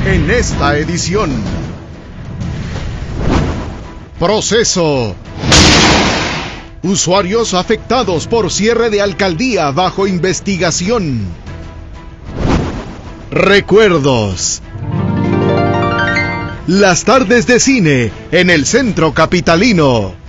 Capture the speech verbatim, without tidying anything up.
en esta edición. Proceso. Usuarios afectados por cierre de alcaldía bajo investigación. Recuerdos. Las tardes de cine en el centro capitalino.